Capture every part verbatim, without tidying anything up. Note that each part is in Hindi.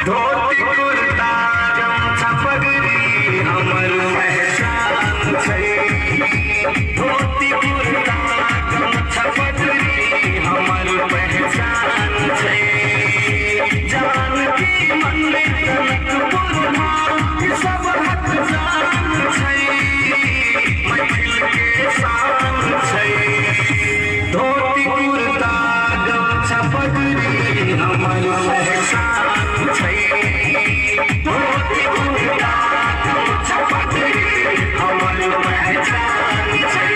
धोती कुर्ता गमछा पगड़ी हमर पहचान छै। धोती कुर्ता गमछा पगड़ी हमर पहचान छै। जानकी मंदिर जनकपुर धाम सब हक जान छै। मैथिल के शान छै। धोती कुर्ता गमछा पगड़ी हमर पहचान छै। धोती कुर्ता गमछा पगड़ी हमर पहचान छै।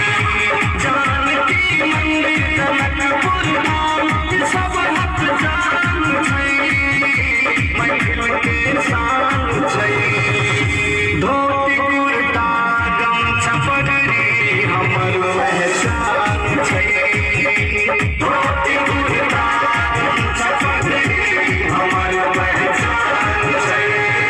जानकी मंदिर जनकपुर धाम सब हक जान छै। मैथिल के शान छै। धोती कुर्ता गमछा पगड़ी हमर पहचान छै। धोती कुर्ता गमछा पगड़ी हमर पहचान छै।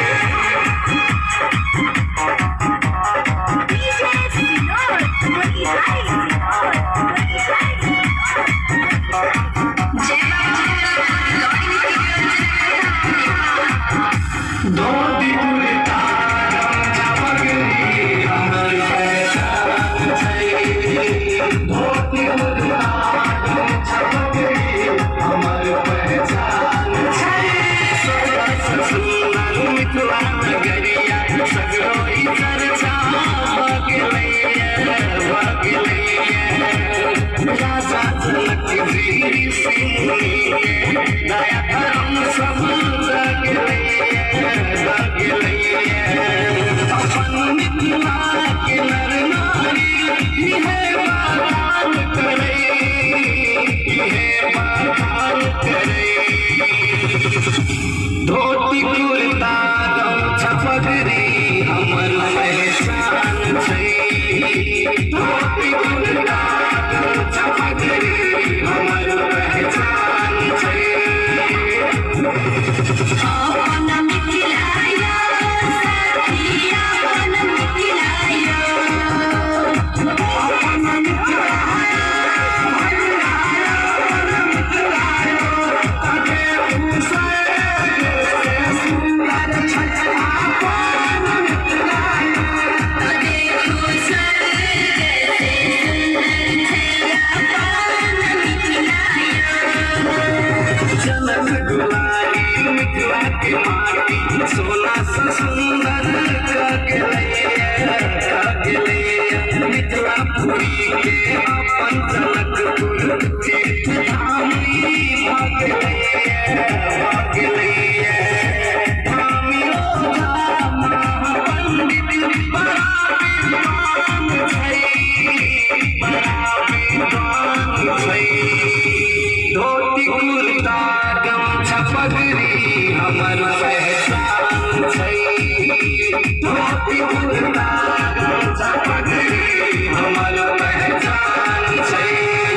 धोती कुर्ता गमछा पगड़ी हमर पहचान छै। धोती कुर्ता गमछा पगड़ी हमर पहचान छै। सुंदर सुंदर मिथिला नगरिया सगरो ई चर्चा भ गेलैये भ गेलैये। राजा जनक वीर सिंह के दया धर्म सब जग गेलैये जग गेलैये। अपन मिथिला के नर नारी इहे बखान करै इहे बखान करै। धोती कुर्ता गमछा पगड़ी हमर पहचान छै। धोती कुर्ता गमछा पगड़ी हमर पहचान छै। अपन मिथिला यो साथी अपन मिथिला यो। अपन मिथिला अपन मिथिला यो। कहे उसर से सुंदर छै अपन मिथिला यो। कहे उसर से सुंदर छै अपन मिथिला यो। जनक दुलारी मिथिला के माटी सोना से सुंदर क गेलैये क गेलैये। मिथिलापुरी के अपन जनकपुर तीर्थ धाम भ गेलैये भ गेलैये। धामी ओझा महापंडित बड़ा विद्वान छै बड़ा विद्वान छै। धोती कुर्ता गमछा पगड़ी हमर पहचान छै। धोती कुर्ता गमछा पगड़ी हमर पहचान छै।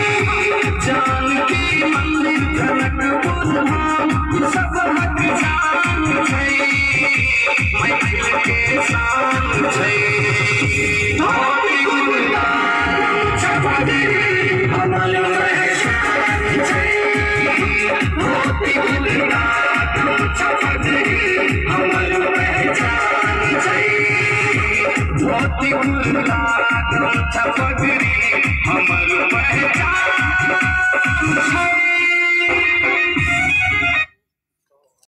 जानकी मंदिर जनकपुर धाम सब हक जान छै। मैथिल के शान छै। धोती कुर्ता गमछा पगड़ी हमर पहचान छै। धोती कुर्ता गमछा पगड़ी हमर पहचान छै। धोती कुर्ता गमछा पगड़ी